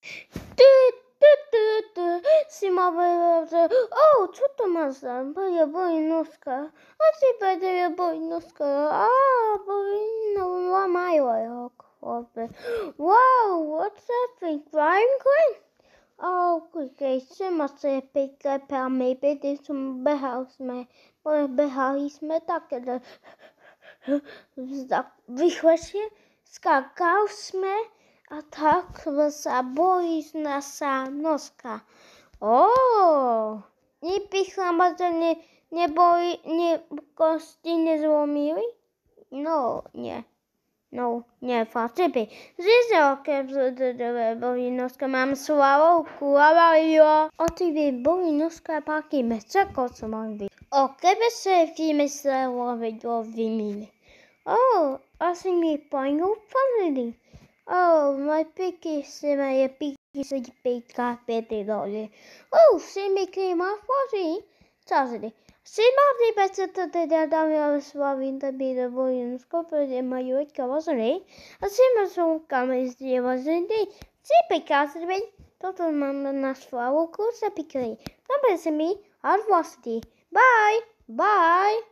Si ma co to ma za? Moja bojnoska. A si będzie bojnoska. A, bojno mają chłopy. Wow, what's that thing? Crime queen? Okay, trzeba sobie pikę, my byli behaliśmy takie, wyszłyśmy, skakaliśmy, a tak zaboi nasza noska. O, nie myślałam, że nie kości nie złomili? No, nie. No, nie, facipy. Zizioke, boli noska, mam sławą, kulawajo. O ty boli noska, paki meceko, co mam być. O, kiedy się wymyślało, wymili. O, asi mi panią panili. O, moje piki się pika, pety dole. O, się mi klima fosy. Czasy. Simati better to the Damian Swabin the Bida Boy and Scopper in my Yoka wasn't it? A Simerson comes the was indeed. Sippy Cassidy, Total Mamma Nasflower, Course Epically. Number me, Adversity. Bye, bye.